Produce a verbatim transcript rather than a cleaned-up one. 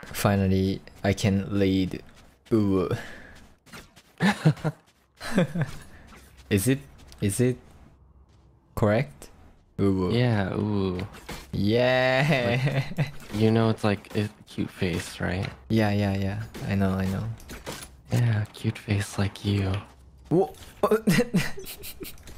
Finally, I can lead. Ooh. Is it? Is it correct? Ooh. Yeah, ooh. Yeah. Like, you know, it's like a cute face, right? Yeah, yeah, yeah. I know, I know. Yeah, cute face like you. Whoa.